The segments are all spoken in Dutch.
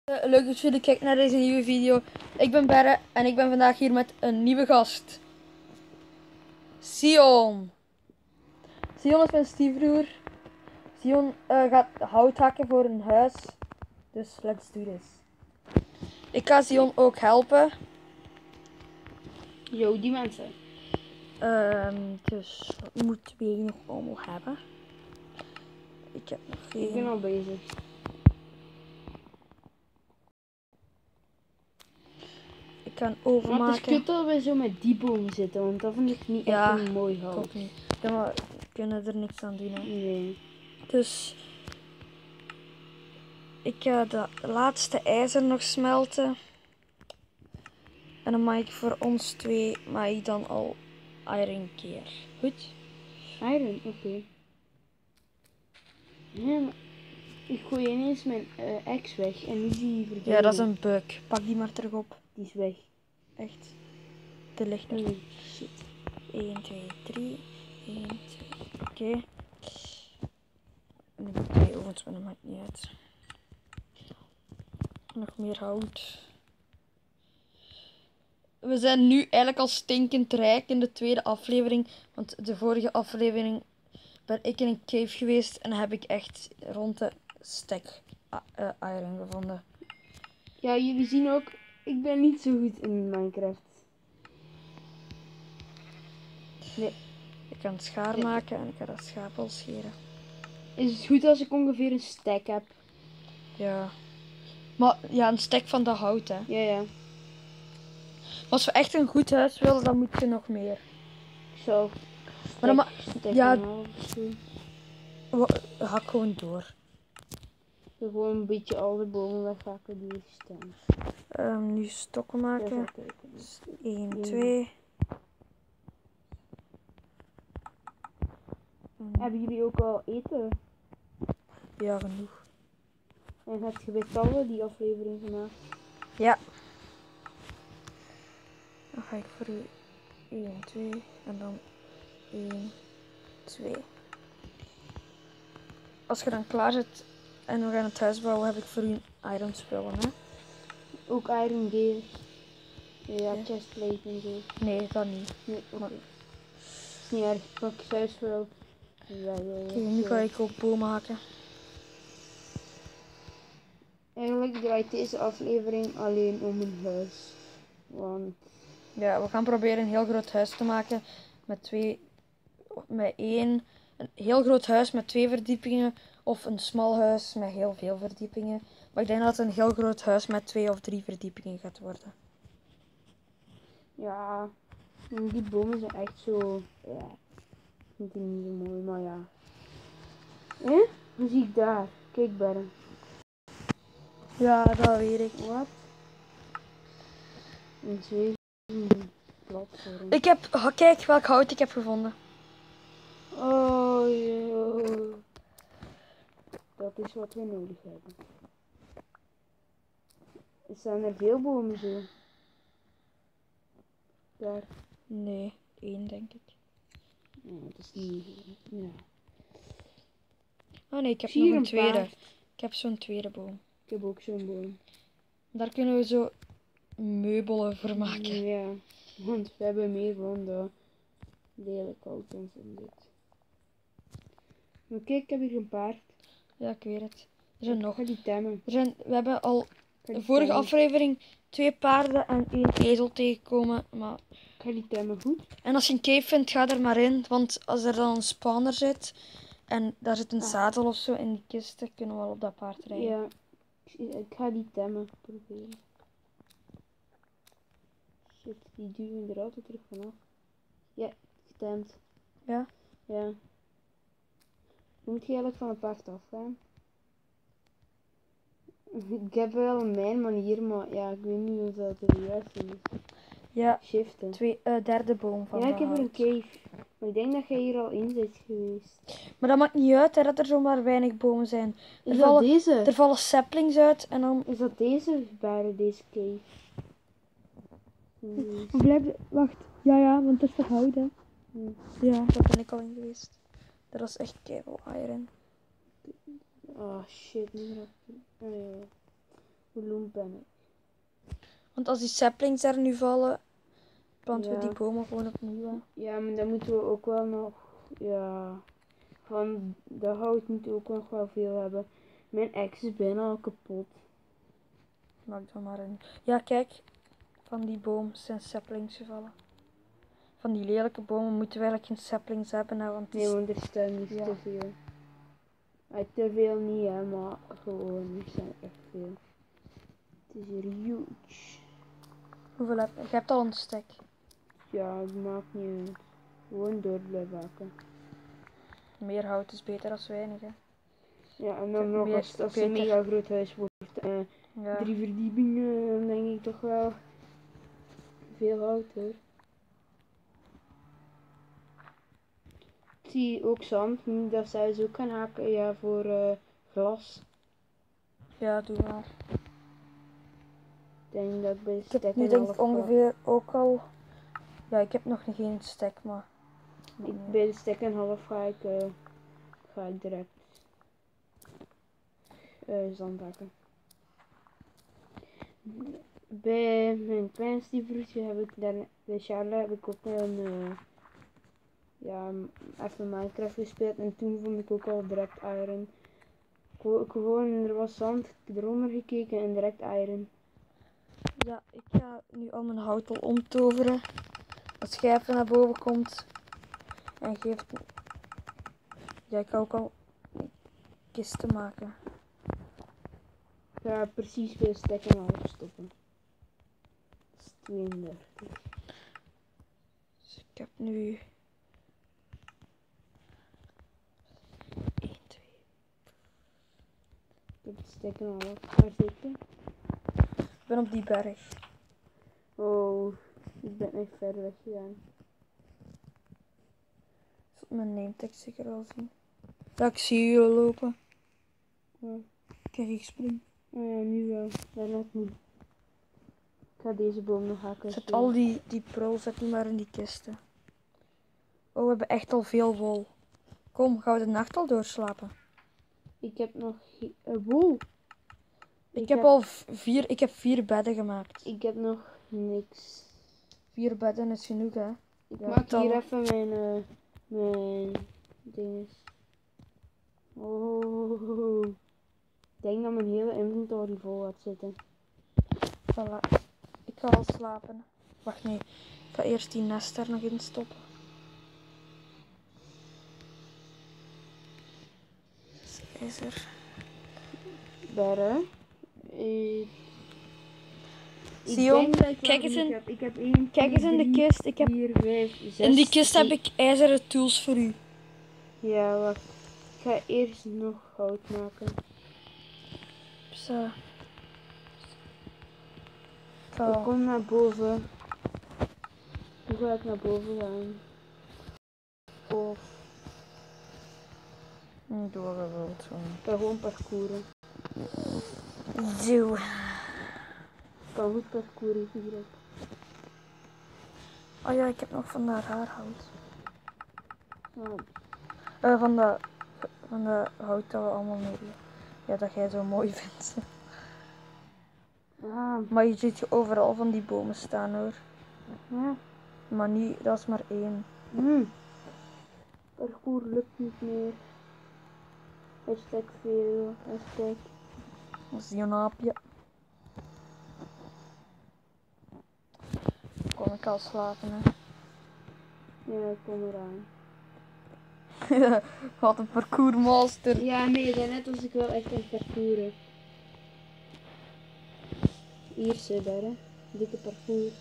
Leuk dat jullie kijken naar deze nieuwe video. Ik ben Berre en ik ben vandaag hier met een nieuwe gast. Sion. Sion is mijn stiefbroer. Sion gaat hout hakken voor een huis. Dus let's do this. Ik ga Sion ook helpen. Yo, die mensen. Dus wat moeten we hier nog allemaal hebben? Ik heb nog geen... Ik ben al bezig. Ik ga een Maar het is overmaken. kut dat we zo met die bomen zitten, want dat vind ik niet Ja, echt een mooi hout. Klopt niet. Ja, maar we kunnen er niks aan doen. Hè. Nee. Dus ik ga de laatste ijzer nog smelten. En dan mag ik voor ons twee dan al iron keer. Goed? Iron, oké. Ja, maar ik gooi ineens mijn ex weg en nu is die verdwenen. Ja, dat is een bug. Pak die maar terug op. Die is weg. Echt. De ligt er. Nee, shit. 1, 2, 3. 1, 2. Oké. En ik heb 2 ovens, maar dat maakt niet uit. Nog meer hout. We zijn nu eigenlijk al stinkend rijk in de tweede aflevering. Want de vorige aflevering ben ik in een cave geweest en heb ik echt rond de stack iron gevonden. Ja, jullie zien ook, ik ben niet zo goed in Minecraft. Nee. Ik kan het schaar maken en ik ga dat schaap al scheren. Is het goed als ik ongeveer een stack heb? Ja. Maar ja, een stack van dat hout, hè. Ja, ja. Als we echt een goed huis willen, dan moet je nog meer. Zo. Maar dan Stack ja. en half of zo. Hak gewoon door. Gewoon een beetje al de bomen weghakken die er staan. Nu stokken maken. Ja, 1, 2. Hebben jullie ook al eten? Ja, genoeg. En heb je bij Talle die aflevering gemaakt? Ja. Dan ga ik voor u 1, 2 en dan 1, 2. Als je dan klaar zit en we gaan het huis bouwen, heb ik voor u een iron spullen, hè? Ook Iron Gear. Ja, Ja. chestplate en zo. Nee, dat niet. Nee, oké. Maar- Is niet erg, ik pak thuis wel. Ja, Oké, nu ga ik ook boom maken. Eigenlijk draait deze aflevering alleen om een huis. Want Ja, we gaan proberen een heel groot huis te maken een heel groot huis met 2 verdiepingen of een smal huis met heel veel verdiepingen. Maar ik denk dat het een heel groot huis met 2 of 3 verdiepingen gaat worden. ja, die bomen zijn echt zo. Ja, ik vind die niet zo mooi, maar ja. Hoe zie ik daar? Kijk, Berren. Ja, dat weet ik. Wat? Een zweven platform. Kijk welk hout ik heb gevonden. Oh, joh. Dat is wat we nodig hebben. Er staan er veel bomen zo. Daar. Nee, 1 denk ik. Nee, dat is niet. Ja. Oh nee, ik heb Zie nog je een een tweede. paard? Ik heb zo'n tweede boom. Ik heb ook zo'n boom. Daar kunnen we zo meubelen voor maken. Ja, want we hebben meer van de lelijk hout en zo dit. Maar kijk, ik heb hier een paard. Ja, ik weet het. Er zijn nog. Ga die temmen. We hebben al Ga de die vorige temmen. aflevering 2 paarden en 1 ezel tegenkomen. Maar... Ga die temmen goed? En als je een cave vindt, ga er maar in. Want als er dan een spawner zit en daar zit een zadel of zo in die kisten, kunnen we wel op dat paard rijden. Ja, ik ga die temmen proberen. Shit, die duwen er altijd terug vanaf. Ja, getemd. Ja? Ja. Hoe moet je eigenlijk van het paard afgaan? Ik heb wel mijn manier, maar ja, ik weet niet of dat de juiste is. Ja, Shiften. derde boom van Ja, de ik heb er een hout. cave. Maar ik denk dat jij hier al in bent geweest. Maar dat maakt niet uit, hè, dat er zomaar weinig bomen zijn. Is dat deze? Er vallen saplings uit en dan... Is dat deze bij deze cave? Wacht. Ja, want dat is toch hout, hè? Hm. Ja, daar ben ik al in geweest. Dat was echt keiveel iron. Oh shit, nu gaat het. Oh, ja. Bloem ben ik. Want als die saplings er nu vallen, planten we Ja. die bomen gewoon opnieuw. Hè. Ja, maar dan moeten we ook wel nog, ja, van de hout moeten we ook nog wel veel hebben. Mijn ex is bijna al kapot. Maak dan maar een. Ja, kijk, van die boom zijn saplings gevallen. Van die lelijke bomen moeten we eigenlijk geen saplings hebben, hè, want het Nee, is- want er staan niet Ja. te veel. Te veel niet, hè, maar gewoon, er zijn echt veel. Het is hier huge. hoeveel heb je? Je hebt al een stek. Ja, het maakt niet uit. Gewoon door blijven hakken. Meer hout is beter dan weinig, hè. Ja, en dan nog Meer- als het beter. een mega groot huis wordt, Ja. 3 verdiepingen, dan denk ik toch wel veel hout hoor. Ik zie ook zand, nu dat zij ze ook gaan haken, ja, voor glas. Ja, doe wel. Ik denk dat ik bij de Ik heb stek nu een denk half ik ongeveer ook al... Ja, ik heb nog geen stek, maar... bij de stek een half ga ik direct zand hakken. Bij mijn kleinste broertje heb ik daar, bij Charlotte heb ik ook ja, even Minecraft gespeeld en toen vond ik ook al direct iron. Gewoon, er was zand, eronder gekeken en direct iron. Ja, ik ga nu al mijn hout al omtoveren. Als jij even naar boven komt en geeft... Ja, ik ga ook al kisten maken. Ik ga precies bij de stek en half stoppen. Dat is 32. Dus ik heb nu... 1, 2... Ik heb de stek en half. Waar zit je? Ik ben op die berg. Oh, ik ben echt ver weg gegaan. Zult mijn nametekst zeker wel zien. Ja, ik zie jullie lopen. Ja. Kijk, ik spring. Oh ja, nu wel. Daarnet niet. Ik ga deze boom nog hakken. Zet al die prul, zet die maar in die kisten. Oh, we hebben echt al veel wol. Kom, gaan we de nacht al doorslapen? Ik heb nog wol. Ik heb 4 bedden gemaakt. Ik heb nog niks. 4 bedden is genoeg, hè? Ik Ja, maak dan- hier even mijn dinges. Oh. Ik denk dat mijn hele inventory vol gaat zitten. Voilà. Ik ga al slapen. Wacht, nee. Ik ga eerst die nest er nog in stoppen. Is er. Berre. Zie je? Kijk eens in- Ik heb 1, Kijk eens in de kist. Ik heb... 4, 5, 6. In die kist heb ik ijzeren tools voor u. Ja, wacht. Ik ga eerst nog hout maken. Zo. Ik Zo. kom naar boven. Hoe ga ik naar boven gaan? Of Doe wat je wilt. ik ga gewoon parcouren. Zo. Ik kan goed parcouren hier. Oh ja, ik heb nog van dat haarhout. Ah, Van de hout dat we allemaal mee. Ja, dat jij zo mooi vindt. ah, Maar je ziet je overal van die bomen staan, hoor. ja. Maar niet, dat is maar 1. Parcours lukt niet meer. Hashtag veel. Hashtag. Dat is die een aapje. Kom ik al slapen, hè. Ja, ik kom eraan. Wat een parcoursmaster. Ja, nee, daarnet was ik wel echt aan het parcouren. Hier zit daar, hè. Dikke parcours.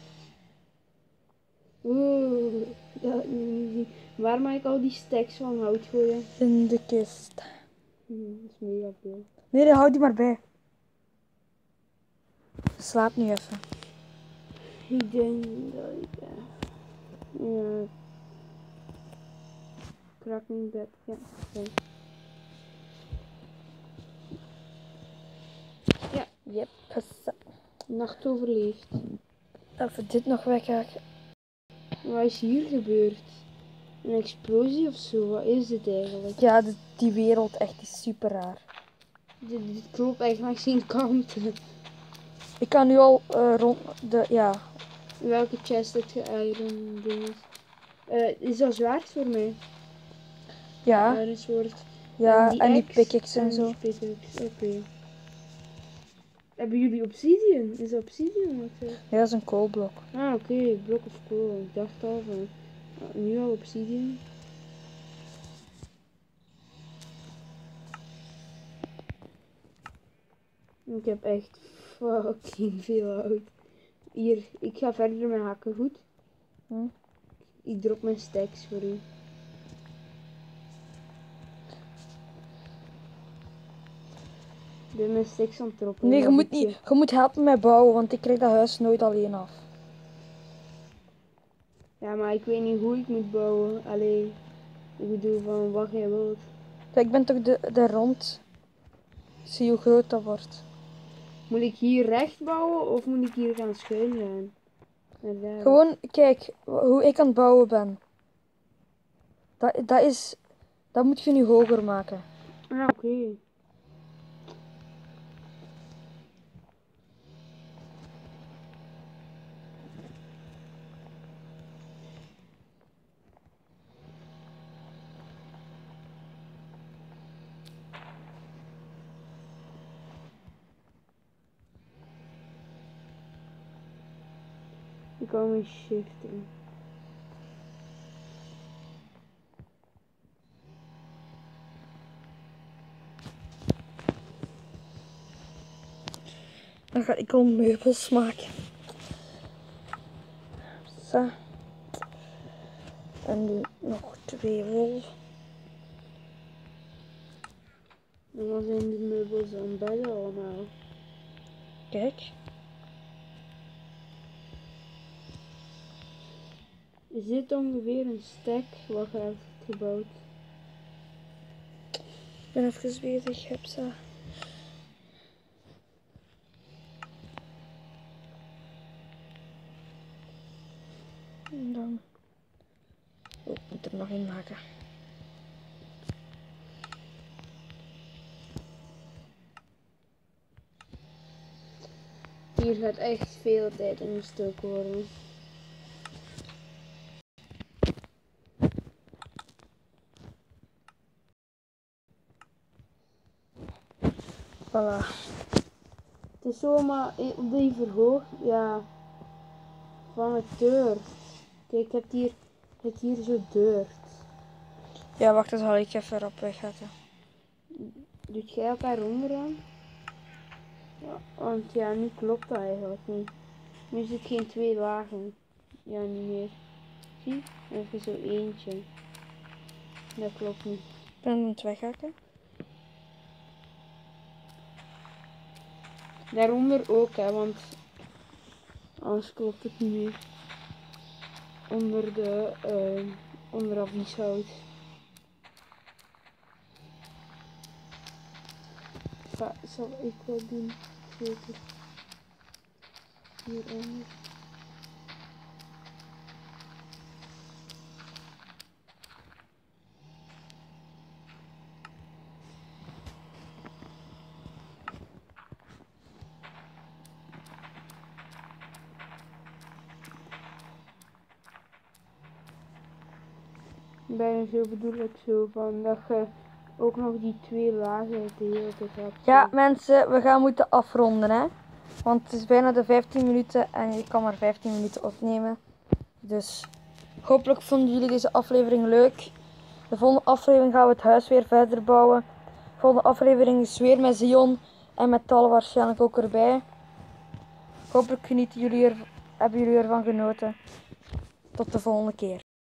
Oeh, dat had ik nog niet zien. Waar mag ik al die stacks van hout gooien? In de kist. Dat is mega veel. Nee, houd die maar bij. Slaap nu even. Ik denk dat ik... ja... Cracking bed. Ja, oké. Yep. Nacht overleefd. Even dit nog weghaken. Wat is hier gebeurd? Een explosie of zo? Wat is dit eigenlijk? Ja, die wereld echt is super raar. Dit klopt echt langs geen kant. Ik kan nu al rond de, ja. Welke chest heb je iron dinges? Is dat zwaard voor mij? Ja, Iron sword. ja, en die axe pickaxe en zo. die pickaxe, oké. Hebben jullie obsidian? Is dat obsidian? Ja, dat is een koolblok. Ah, oké, block of coal. Ik dacht al van, nu al obsidian. Ik heb echt fucking veel hout. Hier, ik ga verder met hakken, goed? Hm? Ik drop mijn stacks voor u. Ik ben mijn stacks aan het droppen. Nee, je dat moet boekje. niet. Je moet helpen met bouwen, want ik krijg dat huis nooit alleen af. Ja, maar ik weet niet hoe ik moet bouwen. Allee, ik bedoel van wat jij wilt. Kijk, ik ben toch de rond. Zie hoe groot dat wordt. Moet ik hier recht bouwen of moet ik hier gaan schuin gaan? Naar daar. Gewoon, kijk hoe ik aan het bouwen ben. Dat moet je nu hoger maken. Ah, oké. Ik kan mijn shiften. Dan ga ik al meubels maken. Zo. En nu nog 2 wol. En dan zijn de meubels aan bedden allemaal. Kijk. Is dit ongeveer een stack wat je hebt gebouwd? Ik ben even bezig. Heb ze. En dan. Oh, ik moet er nog in maken. Hier gaat echt veel tijd in gestoken worden. Voilà. Het is zomaar op die verhoog, ja, van het deur. Kijk, ik heb hier zo deur. Ja, wacht, dan zal ik even erop wegzetten. Doet jij elkaar onderaan? Ja, want ja, nu klopt dat eigenlijk niet. Nu is het geen 2 lagen. Ja, niet meer. Zie? Even zo eentje. Dat klopt niet. Ik ben aan het weghakken. Daaronder ook, hè, want anders klopt het niet meer. Onder advieshout. Zal ik wat doen? Zeker. Hieronder. Bijna zo bedoel ik zo van dat je ook nog die 2 lagen de hele tijd hebt. Ja, mensen, we gaan moeten afronden, hè. Want het is bijna de 15 minuten en je kan maar 15 minuten opnemen. Dus hopelijk vonden jullie deze aflevering leuk. De volgende aflevering gaan we het huis weer verder bouwen. De volgende aflevering is weer met Zion en met Tal waarschijnlijk ook erbij. Hopelijk hebben jullie ervan genoten. Tot de volgende keer.